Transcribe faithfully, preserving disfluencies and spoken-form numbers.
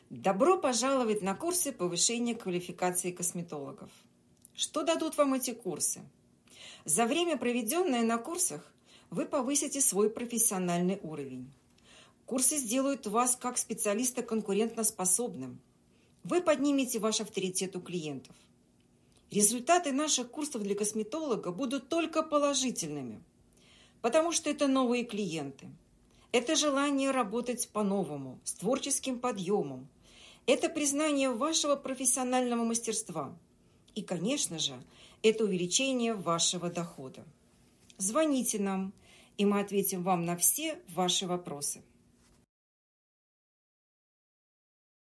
Добро пожаловать на курсы повышения квалификации косметологов. Что дадут вам эти курсы? За время, проведенное на курсах, вы повысите свой профессиональный уровень. Курсы сделают вас как специалиста конкурентоспособным. Вы поднимете ваш авторитет у клиентов. Результаты наших курсов для косметолога будут только положительными, потому что это новые клиенты. Это желание работать по-новому, с творческим подъемом. Это признание вашего профессионального мастерства. И, конечно же, это увеличение вашего дохода. Звоните нам, и мы ответим вам на все ваши вопросы.